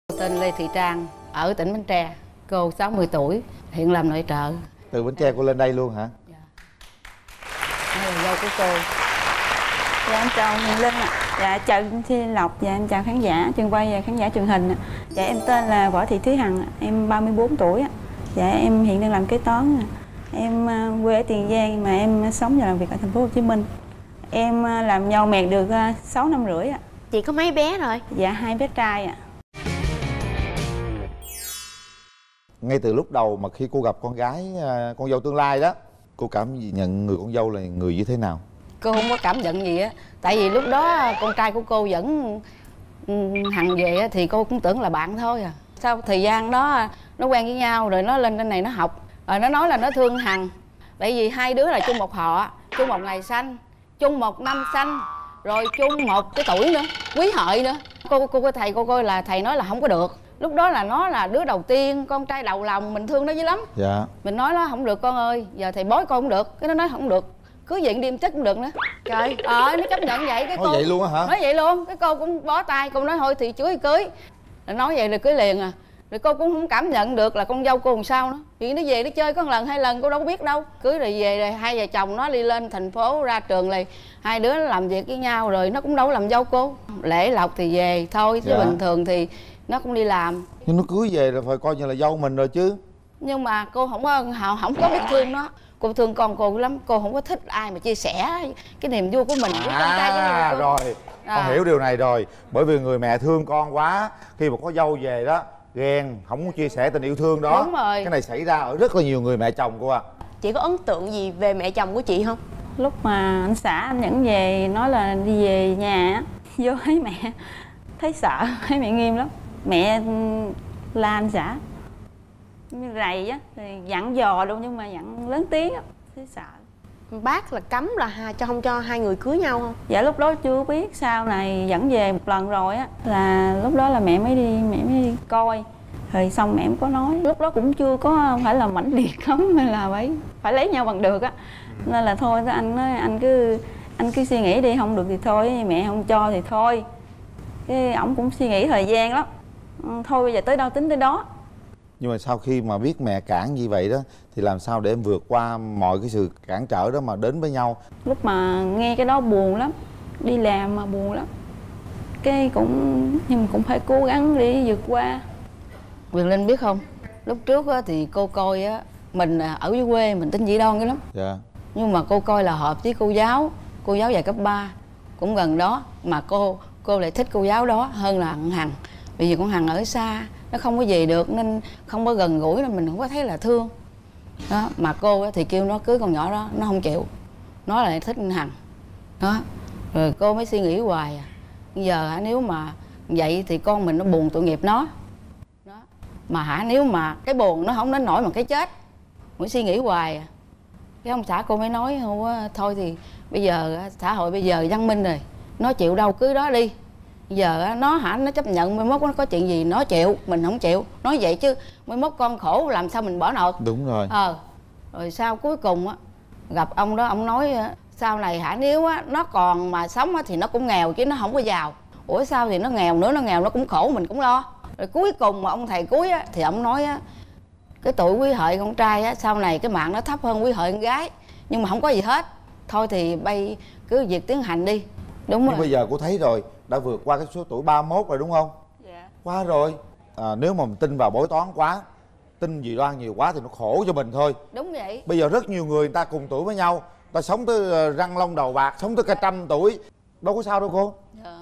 Tên Lê Thị Trang, ở tỉnh Bến Tre. Cô 60 tuổi, hiện làm nội trợ. Từ Bến Tre cô lên đây luôn hả? Dạ. Đây là dâu của cô. Dạ em chào Huyền Linh ạ. Dạ chào Thi Lộc, dạ em chào khán giả trường quay và khán giả truyền hình ạ. Dạ em tên là Võ Thị Thúy Hằng, em 34 tuổi ạ. Dạ em hiện đang làm kế toán. Em quê ở Tiền Giang mà em sống và làm việc ở thành phố Hồ Chí Minh. Em làm dâu mèn được 6 năm rưỡi ạ. Chị có mấy bé rồi? Dạ 2 bé trai ạ. Ngay từ lúc đầu mà khi cô gặp con gái, con dâu tương lai đó, cô cảm nhận người con dâu là người như thế nào? Cô không có cảm nhận gì á. Tại vì lúc đó con trai của cô vẫn Hằng về thì cô cũng tưởng là bạn thôi à. Sau thời gian đó nó quen với nhau rồi nó lên trên này nó học. Rồi nó nói là nó thương Hằng. Tại vì hai đứa là chung một họ, chung một ngày sanh, chung một năm sanh, rồi chung một cái tuổi nữa, quý hợi nữa. Cô thầy cô coi là thầy nói là không có được. Lúc đó là nó là đứa đầu tiên, con trai đầu lòng, mình thương nó dữ lắm. Dạ. Mình nói nó không được con ơi, giờ thầy bói con không được. Cái nó nói không được, cưới vậy đi chết cũng được nữa. Trời, nó chấp nhận vậy. Cái nói cô vậy luôn á hả? Nói vậy luôn, cái cô cũng bó tay, cô nói thôi thì cưới. Nói vậy rồi cưới liền à. Rồi cô cũng không cảm nhận được là con dâu cô làm sao nữa. Vì nó về nó chơi có một lần hai lần cô đâu có biết đâu. Cưới rồi về rồi hai vợ chồng nó đi lên thành phố ra trường này, hai đứa nó làm việc với nhau rồi nó cũng đâu có làm dâu cô. Lễ lộc thì về thôi chứ bình thường thì nó cũng đi làm. Nhưng nó cưới về là phải coi như là dâu mình rồi chứ. Nhưng mà cô không có biết thương nó. Cô thương con cô lắm, cô không có thích ai mà chia sẻ cái niềm vui của mình với con trai với rồi con hiểu điều này rồi. Bởi vì người mẹ thương con quá, khi mà có dâu về đó ghen, không có chia sẻ tình yêu thương đó. Đúng rồi. Cái này xảy ra ở rất là nhiều người mẹ chồng cô à. Chị có ấn tượng gì về mẹ chồng của chị không? Lúc mà anh xã anh dẫn về nói là đi về nhà á, vô thấy mẹ thấy sợ, thấy mẹ nghiêm lắm. Mẹ la anh xã như rầy á, thì dặn dò luôn nhưng mà dặn lớn tiếng á, thấy sợ. Bác là cấm là không cho hai người cưới nhau không? Dạ lúc đó chưa biết, sau này dẫn về một lần rồi á, là lúc đó là mẹ mới đi coi. Rồi xong mẹ em có nói, lúc đó cũng chưa có phải là mãnh liệt lắm hay là phải lấy nhau bằng được á. Nên là thôi anh nói anh cứ suy nghĩ đi, không được thì thôi, mẹ không cho thì thôi. Cái ổng cũng suy nghĩ thời gian lắm. Thôi bây giờ tới đâu tính tới đó. Nhưng mà sau khi mà biết mẹ cản như vậy đó thì làm sao để em vượt qua mọi cái sự cản trở đó mà đến với nhau? Lúc mà nghe cái đó buồn lắm, đi làm mà buồn lắm. Nhưng mà cũng phải cố gắng để vượt qua. Quyền Linh biết không, lúc trước á, thì cô coi á, mình ở dưới quê mình tin Dĩ Đoan cái lắm. Dạ. Nhưng mà cô coi là hợp với cô giáo dạy cấp 3 cũng gần đó, mà cô lại thích cô giáo đó hơn là con Hằng. Bởi vì con Hằng ở xa, nó không có về được nên không có gần gũi nên mình không có thấy là thương đó. Mà cô thì kêu nó cưới con nhỏ đó, nó không chịu, nó lại thích con Hằng đó. Rồi cô mới suy nghĩ hoài à, giờ nếu mà vậy thì con mình nó buồn tội nghiệp nó đó. Mà nếu mà cái buồn nó không đến nổi mà cái chết, mới suy nghĩ hoài à. Cái ông xã cô mới nói thôi thì bây giờ xã hội bây giờ văn minh rồi, nó chịu đâu cưới đó đi. Giờ nó chấp nhận, mai mốt nó có chuyện gì nó chịu, mình không chịu. Nói vậy chứ mai mốt con khổ làm sao mình bỏ nổi. Đúng rồi. Rồi sau cuối cùng á gặp ông đó, ông nói sau này nếu nó còn mà sống thì nó cũng nghèo chứ nó không có giàu. Ủa sao thì nó nghèo nữa, nó cũng khổ mình cũng lo. Rồi cuối cùng mà ông thầy cuối á thì ông nói cái tuổi quý hợi con trai sau này cái mạng nó thấp hơn quý hợi con gái, nhưng mà không có gì hết. Thôi thì bay cứ việc tiến hành đi. Đúng rồi. Nhưng bây giờ cô thấy rồi, đã vượt qua cái số tuổi 31 rồi đúng không? Dạ. Quá rồi. Nếu mà mình tin vào bói toán quá, tin Dĩ Đoan nhiều quá thì nó khổ cho mình thôi. Đúng vậy. Bây giờ rất nhiều người ta cùng tuổi với nhau, ta sống tới răng long đầu bạc, sống tới cả 100 tuổi, đâu có sao đâu cô. Dạ.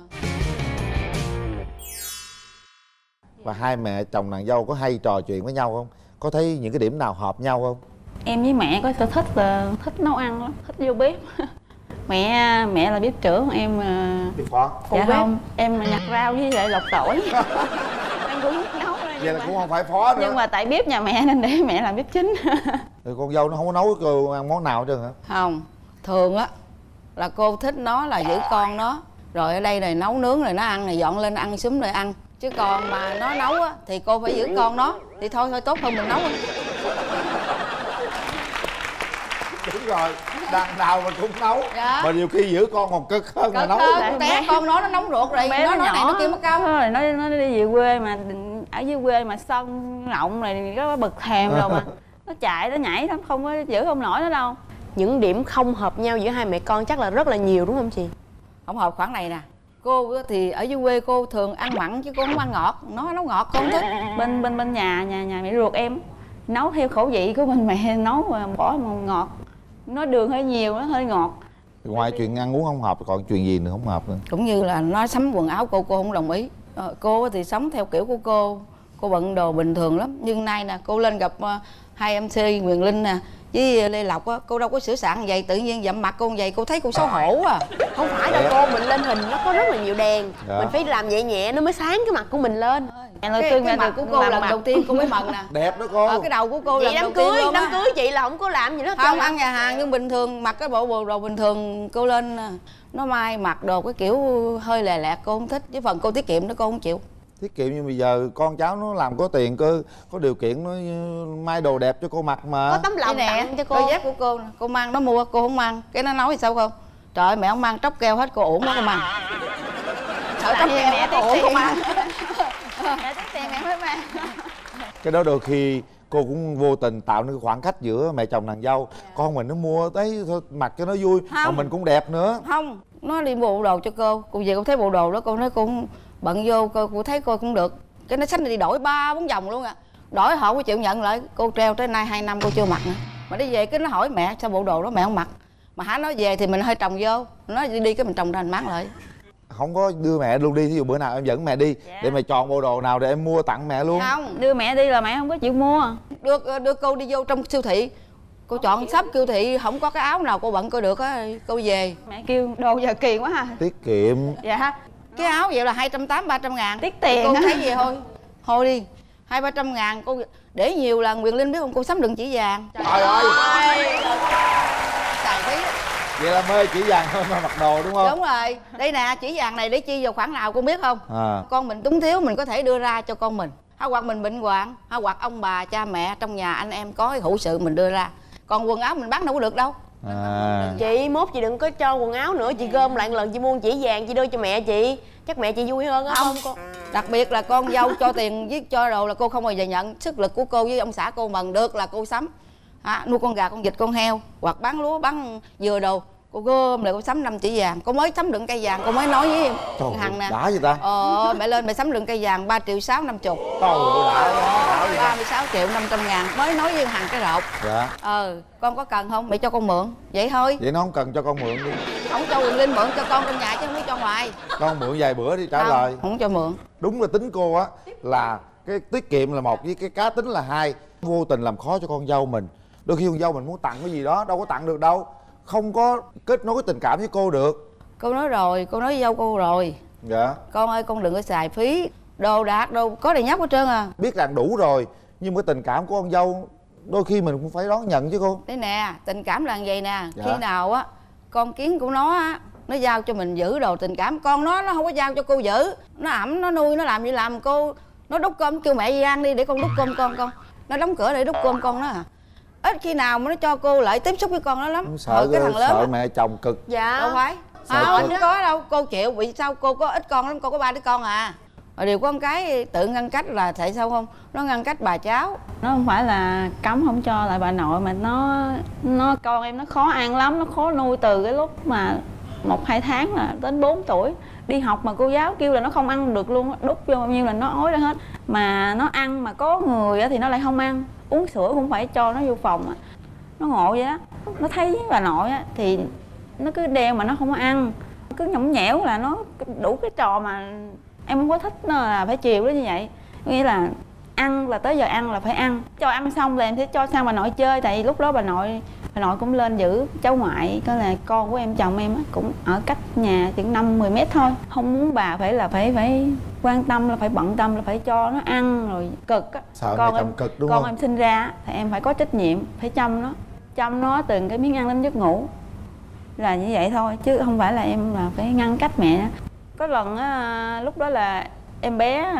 Và hai mẹ chồng nàng dâu có hay trò chuyện với nhau không? Có thấy những cái điểm nào hợp nhau không? Em với mẹ có sở thích là thích nấu ăn lắm, thích vô bếp. Mẹ là bếp trưởng, em Bếp phó. dạ không, em nhặt rau với lại lọc tỏi. Em cũng biết nấu. Vậy là cũng không phải phó nữa. Nhưng mà tại bếp nhà mẹ nên để mẹ làm bếp chính. Rồi con dâu nó không có nấu cô ăn món nào hết trơn hả? Không, thường á là cô thích nó là giữ con nó, rồi ở đây này nấu nướng rồi nó ăn, này dọn lên ăn xúm rồi ăn. Chứ còn mà nó nấu á thì cô phải giữ con nó, thì thôi tốt hơn mình nấu. Đúng rồi, đằng nào mình cũng nấu. Dạ. Mà nhiều khi giữ con còn cực hơn là nấu. Con té con nó nóng ruột rồi, nó nói này nó kia mất công. Rồi nó đi về quê mà ở dưới quê mà sân rộng này có bực thèm rồi mà nó chạy nó nhảy lắm, không có giữ không nổi nó đâu. Những điểm không hợp nhau giữa hai mẹ con chắc là rất là nhiều đúng không chị? Không hợp khoảng này nè. Cô thì ở dưới quê cô thường ăn mặn chứ cô không ăn ngọt. Nó nấu ngọt con thích. Bên nhà mẹ ruột em nấu theo khẩu vị của bên mẹ nấu mà bỏ một ngọt, nó đường hơi nhiều, nó hơi ngọt. Ngoài chuyện ăn uống không hợp còn chuyện gì nữa không hợp nữa? Cũng như là nó sắm quần áo cô không đồng ý. Cô thì sống theo kiểu của cô bận đồ bình thường lắm. Nhưng nay nè cô lên gặp hai MC Quyền Linh nè với Lê Lộc á, cô đâu có sửa soạn vậy, tự nhiên dặm mặt cô vậy, cô thấy cô xấu hổ à. Không phải đâu cô, mình lên hình nó có rất là nhiều đèn. Dạ. Mình phải làm nhẹ nhẹ nó mới sáng cái mặt của mình lên. Cái mặt của cô lần đầu tiên cô mới mần nè. Đẹp đó cô. Cái đầu của cô lần đầu Vậy tiên luôn á. đám cưới chị là không có làm gì hết. Không, ăn nhà hàng nhưng bình thường mặc cái bộ đồ bình thường cô lên nó may mặc đồ cái kiểu hơi lè lẹt cô không thích, chứ phần cô tiết kiệm đó cô không chịu. Tiết kiệm nhưng bây giờ con cháu nó làm có tiền có điều kiện nó may đồ đẹp cho cô mặc mà. Có tấm lòng tặng cho cô. Đôi dép của cô nè, cô mang nó mua cô không mang, cái nó nói sao không? Trời ơi, mẹ không mang tróc keo hết, cô uổng quá cô mang. Sợ tróc keo mẹ cô uổng cô mang. Mẹ tiết tiền mẹ mới mang. Cái đó đôi khi cô cũng vô tình tạo nên cái khoảng cách giữa mẹ chồng nàng dâu. Con mình nó mua thấy thôi mặc cho nó vui mà mình cũng đẹp nữa. Không, nó đi mua bộ đồ cho cô về cô thấy bộ đồ đó cô nói cô cũng bận vô cô thấy cô cũng được, cái nó xách đi đổi 3-4 vòng luôn à, đổi họ có chịu nhận lại. Cô treo tới nay 2 năm cô chưa mặc nữa, mà đi về cái nó hỏi mẹ sao bộ đồ đó mẹ không mặc, mà hả nói về thì mình hơi trồng vô, nó đi cái mình trồng ra mình mát lại. Không có đưa mẹ luôn đi, thí dụ bữa nào em dẫn mẹ đi để mẹ chọn bộ đồ nào để em mua tặng mẹ luôn. Không, đưa mẹ đi là mẹ không có chịu mua. Đưa cô đi vô trong siêu thị, cô chọn shop siêu thị không có cái áo nào cô bận cô được á, cô về. Mẹ kêu đồ giờ kiền quá ha. Tiết kiệm. Dạ. Cái áo vậy là 280-300 ngàn. Tiết tiền cô á. thấy gì thôi đi 200-300 ngàn cô để nhiều là Quyền Linh biết không, cô sắm đựng chỉ vàng. Trời ơi, Xài phí. vậy là mê chỉ vàng hơn mà mặc đồ đúng không? Đúng rồi, đây nè, chỉ vàng này để chi vào khoản nào cô biết không? Con mình túng thiếu mình có thể đưa ra cho con mình, hoặc mình bệnh hoạn, hoặc ông bà cha mẹ trong nhà anh em có cái hữu sự mình đưa ra. Còn quần áo mình bán đâu có được đâu. Chị mốt chị đừng có cho quần áo nữa, chị gom lại lần chị mua chỉ vàng chị đưa cho mẹ chị, chắc mẹ chị vui hơn á. Không con, đặc biệt là con dâu cho tiền với cho đồ là cô không bao giờ nhận. Sức lực của cô với ông xã cô mần được là cô sắm. Nuôi con gà con vịt con heo hoặc bán lúa bán dừa đồ, cô gom lại cô sắm 5 chỉ vàng. Cô mới sắm đựng cây vàng, cô mới nói với Hằng nè, đã vậy ta? Mẹ lên mẹ sắm đựng cây vàng 3.650.000. Trời ơi, đã 36.500.000 mới nói với Hằng cái rộp. Dạ. Con có cần không? Mẹ cho con mượn. Vậy thôi. Vậy nó không cần cho con mượn đi. Không cho Quyền Linh mượn cho con trong nhà chứ không có cho ngoài. Con mượn vài bữa đi trả lời. Không cho mượn. Đúng là tính cô á, là cái tiết kiệm là một, với cái cá tính là hai. Vô tình làm khó cho con dâu mình. Đôi khi con dâu mình muốn tặng cái gì đó đâu có tặng được đâu, không có kết nối cái tình cảm với cô được. Cô nói rồi, cô nói với dâu cô rồi. Dạ. Con ơi, con đừng có xài phí đồ đạc đâu, có đầy nhóc hết trơn à. Biết rằng đủ rồi, nhưng cái tình cảm của con dâu đôi khi mình cũng phải đón nhận chứ cô. Đây nè, tình cảm là vậy nè. Dạ. Khi nào á con kiến của nó á, nó giao cho mình giữ đồ tình cảm, con nó không có giao cho cô giữ. Nó ẵm, nó nuôi, nó làm gì làm cô. Nó đút cơm, kêu mẹ đi ăn đi để con đút cơm con. Nó đóng cửa để đút cơm con đó à. Ít khi nào mà nó cho cô lại tiếp xúc với con nó lắm. Không sợ cái thằng lớn sợ đó. mẹ chồng cực. Dạ. Đâu phải. Không có đâu, cô chịu. Vì sao cô có ít con lắm, cô có 3 đứa con à. Rồi điều có một cái tự ngăn cách là tại sao không? Nó ngăn cách bà cháu. Nó không phải là cấm không cho lại bà nội, mà nó con em nó khó ăn lắm, nó khó nuôi từ cái lúc mà 1-2 tháng là đến 4 tuổi. Đi học mà cô giáo kêu là nó không ăn được luôn, đút vô bao nhiêu là nó ói ra hết. Mà nó ăn mà có người thì nó lại không ăn. Uống sữa cũng phải cho nó vô phòng. Nó ngộ vậy đó. Nó thấy bà nội thì nó cứ đeo mà nó không có ăn, cứ nhõng nhẽo là nó đủ cái trò mà em không có thích nó là phải chiều nó như vậy. Nghĩa là ăn là tới giờ ăn là phải ăn, cho ăn xong rồi em sẽ cho sang bà nội chơi. Tại vì lúc đó bà nội cũng lên giữ cháu ngoại, có là con của em chồng em cũng ở cách nhà chừng 5-10 mét thôi. Không muốn bà phải quan tâm, là phải bận tâm, là phải cho nó ăn rồi cực á. Sợ con mẹ chồng em cực đúng con không? em sinh ra thì em phải có trách nhiệm, phải chăm nó từng cái miếng ăn đến giấc ngủ, là như vậy thôi, chứ không phải là em là phải ngăn cách mẹ. Có lần lúc đó là em bé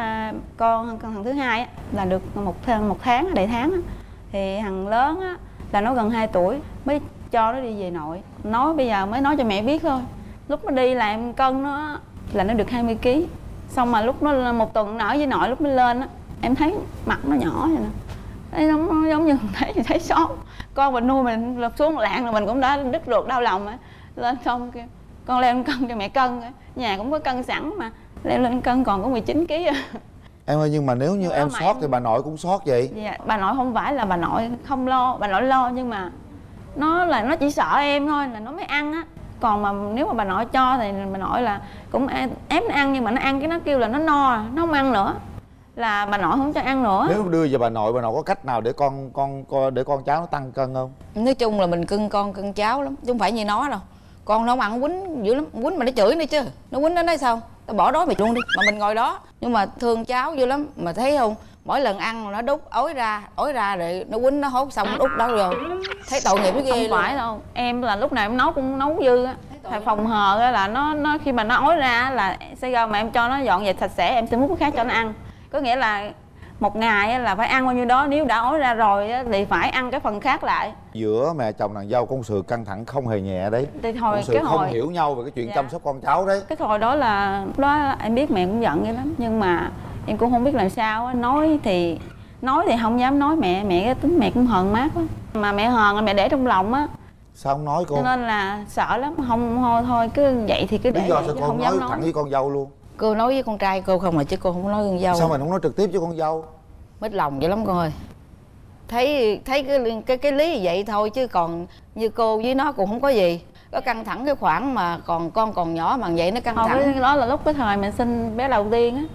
con thằng thứ hai là được một tháng đầy tháng thì thằng lớn là nó gần 2 tuổi mới cho nó đi về nội. Nói bây giờ mới nói cho mẹ biết thôi. Lúc nó đi là em cân nó là nó được 20 kg. Xong mà lúc nó 1 tuần nó ở với nội, lúc nó lên á em thấy mặt nó nhỏ vậy nè. Thấy nó giống như thấy xót. Con mình nuôi mình lật xuống lạng là mình cũng đã đứt ruột đau lòng á. Lên xong kêu con leo lên cân cho mẹ cân. Nhà cũng có cân sẵn mà leo lên cân còn có 19 kg. Em ơi, nhưng mà nếu như em sót thì bà nội cũng sót vậy? Dạ, bà nội không phải là bà nội không lo, bà nội lo nhưng mà nó chỉ sợ em thôi là nó mới ăn á. Còn mà nếu mà bà nội cho thì bà nội là cũng ép nó ăn, nhưng mà nó ăn cái nó kêu là nó no rồi, nó không ăn nữa, là bà nội không cho ăn nữa. Nếu đưa về bà nội có cách nào để để con cháu nó tăng cân không? Nói chung là mình cưng con cưng cháu lắm chứ không phải như nó đâu. Con nó không ăn quýnh dữ lắm, quýnh mà nó chửi nữa chứ. Nó quýnh nó nói sao tao bỏ đói mày luôn đi, mà mình ngồi đó. Nhưng mà thương cháu dữ lắm, mà thấy không, mỗi lần ăn nó đút ối ra rồi nó quýnh nó hốt xong nó đút đó rồi. Thấy tội nghiệp cái ghê. Không phải đâu, em là lúc nào em nấu cũng nấu dư á. Thầy phòng hờ á là nó khi mà nó ói ra là sẽ ra mà em cho nó dọn dẹp sạch sẽ, em sẽ múc cái khác cho nó ăn. Có nghĩa là một ngày là phải ăn bao nhiêu đó, nếu đã ói ra rồi thì phải ăn cái phần khác lại. Giữa mẹ chồng nàng dâu có một sự căng thẳng không hề nhẹ đấy. Thì hồi một sự không hiểu nhau về cái chuyện chăm sóc con cháu đấy. Cái hồi đó là lúc đó em biết mẹ cũng giận vậy lắm, nhưng mà em cũng không biết làm sao á. Nói thì không dám nói, mẹ cái tính mẹ cũng hờn mát á, mà mẹ hờn là mẹ để trong lòng á. Sao không nói cô? Cho nên là sợ lắm, không thôi cứ vậy thì cứ để. Lý do sao con không nói dám nói thẳng với con dâu luôn? Cô nói với con trai cô không, là chứ cô không nói con dâu. Sao mình không nói trực tiếp với con dâu? Mít lòng dữ lắm con ơi. Thấy cái lý như vậy thôi, chứ còn như cô với nó cũng không có gì. Có căng thẳng cái khoảng mà còn con còn nhỏ mà vậy nó căng thẳng. Cái đó là lúc cái thời mình sinh bé đầu tiên á.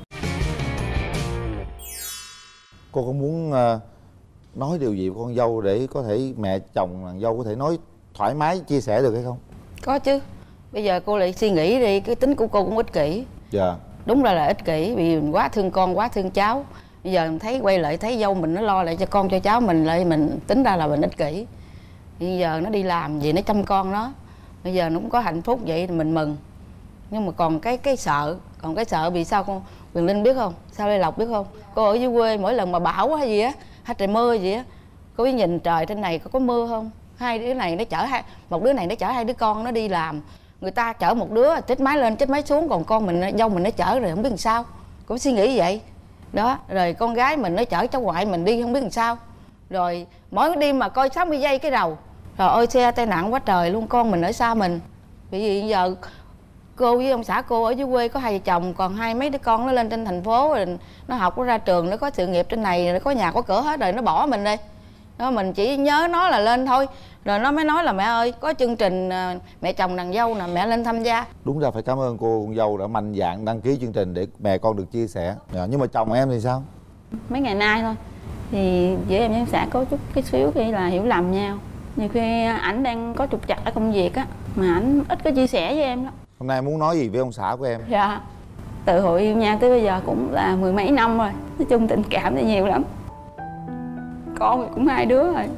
Cô có muốn nói điều gì với con dâu để có thể mẹ chồng nàng dâu có thể nói thoải mái chia sẻ được hay không? Có chứ. Bây giờ cô lại suy nghĩ đi, cái tính của cô cũng ích kỷ. Dạ. Đúng là ích kỷ, vì mình quá thương con, quá thương cháu. Bây giờ mình thấy quay lại thấy dâu mình nó lo lại cho con cho cháu mình, lại mình tính ra là mình ích kỷ. Bây giờ nó đi làm gì nó chăm con nó, bây giờ nó cũng có hạnh phúc vậy thì mình mừng. Nhưng mà còn cái sợ, vì sao con Quyền Linh biết không, sao Lê Lộc biết không? Cô ở dưới quê mỗi lần mà bão hay gì á, hay trời mưa gì á, cô biết nhìn trời trên này có mưa không? Hai đứa này nó chở một đứa này nó chở 2 đứa con nó đi làm. Người ta chở một đứa chết máy lên chết máy xuống, còn con mình dâu mình nó chở rồi không biết làm sao. Cũng suy nghĩ vậy đó. Rồi con gái mình nó chở cháu ngoại mình đi không biết làm sao. Rồi mỗi đêm mà coi 60 giây cái đầu. Trời ơi xe tai nạn quá trời luôn, con mình ở xa mình. Vì giờ cô với ông xã cô ở dưới quê có 2 vợ chồng, còn 2 mấy đứa con nó lên trên thành phố rồi, nó học nó ra trường, nó có sự nghiệp trên này, nó có nhà có cửa hết rồi, nó bỏ mình đi đó. Mình chỉ nhớ nó là lên thôi, rồi nó mới nói là mẹ ơi có chương trình mẹ chồng nàng dâu nè, mẹ lên tham gia. Đúng ra phải cảm ơn cô con dâu đã mạnh dạn đăng ký chương trình để mẹ con được chia sẻ. Nhưng mà chồng em thì sao? Mấy ngày nay thôi thì giữa em với ông xã có chút cái xíu khi là hiểu lầm nhau. Nhiều khi ảnh đang có trục trặc ở công việc á, mà ảnh ít có chia sẻ với em đó. Hôm nay muốn nói gì với ông xã của em? Dạ, từ hồi yêu nhau tới bây giờ cũng là 10 mấy năm rồi. Nói chung tình cảm thì nhiều lắm. Con thì cũng 2 đứa rồi.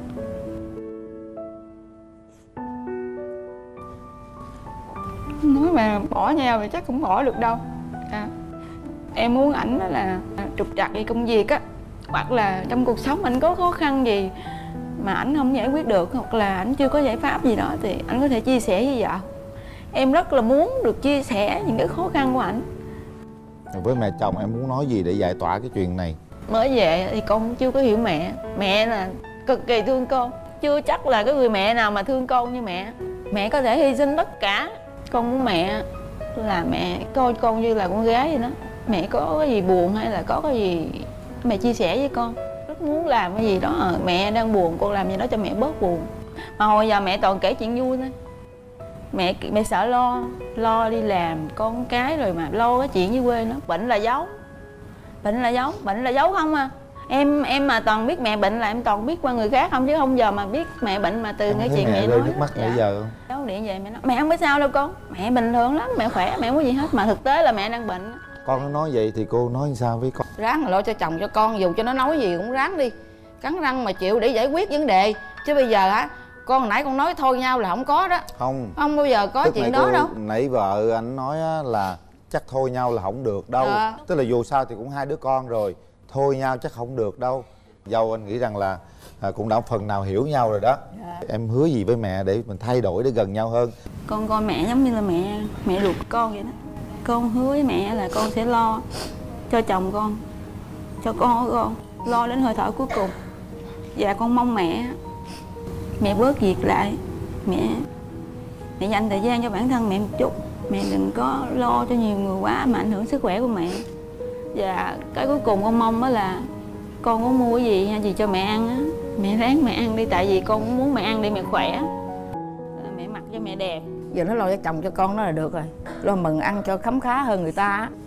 Nói mà bỏ nhau thì chắc cũng bỏ được đâu. Em muốn ảnh đó là trục trặc về công việc á, hoặc là trong cuộc sống ảnh có khó khăn gì mà ảnh không giải quyết được, hoặc là ảnh chưa có giải pháp gì đó thì ảnh có thể chia sẻ với vợ. Em rất là muốn được chia sẻ những cái khó khăn của ảnh. Với mẹ chồng em muốn nói gì để giải tỏa cái chuyện này? Mới về thì con chưa có hiểu mẹ. Mẹ là cực kỳ thương con. Chưa chắc là cái người mẹ nào mà thương con như mẹ. Mẹ có thể hy sinh tất cả. Con muốn mẹ là mẹ coi con như là con gái vậy đó. Mẹ có cái gì buồn hay là có cái gì mẹ chia sẻ với con. Rất muốn làm cái gì đó, mẹ đang buồn con làm gì đó cho mẹ bớt buồn. Mà hồi giờ mẹ toàn kể chuyện vui thôi. Mẹ sợ lo đi làm con cái rồi mà lo cái chuyện dưới quê nó. Bệnh là giấu không à. Em mà toàn biết mẹ bệnh là em toàn biết qua người khác không, chứ không giờ mà biết mẹ bệnh mà từ cái chuyện mẹ nói. Nước mắt nãy giờ không? Cháu điện về mẹ nói mẹ không biết sao đâu con, mẹ bình thường lắm, mẹ khỏe, mẹ không có gì hết, mà thực tế là mẹ đang bệnh. Con nó nói vậy thì cô nói sao với con? Ráng lo cho chồng cho con, dù cho nó nói gì cũng ráng đi, cắn răng mà chịu để giải quyết vấn đề. Chứ bây giờ á, con hồi nãy con nói thôi nhau là không có đó. Không bao giờ có chuyện đó đâu. Nãy vợ anh nói là chắc thôi nhau là không được đâu. Tức là dù sao thì cũng 2 đứa con rồi, thôi nhau chắc không được đâu. Dâu anh nghĩ rằng là cũng đã phần nào hiểu nhau rồi đó. Em hứa gì với mẹ để mình thay đổi để gần nhau hơn? Con coi mẹ giống như là mẹ ruột con vậy đó. Con hứa với mẹ là con sẽ lo cho chồng con, cho con của con, lo đến hơi thở cuối cùng. Và con mong mẹ bớt việc lại, mẹ dành thời gian cho bản thân mẹ một chút. Mẹ đừng có lo cho nhiều người quá mà ảnh hưởng sức khỏe của mẹ. Và cái cuối cùng con mong đó là con có mua cái gì hay gì cho mẹ ăn á, mẹ ráng mẹ ăn đi, tại vì con cũng muốn mẹ ăn để mẹ khỏe, mẹ mặc cho mẹ đẹp. Giờ nó lo cho chồng cho con nó là được rồi, lo mừng ăn cho khấm khá hơn người ta á.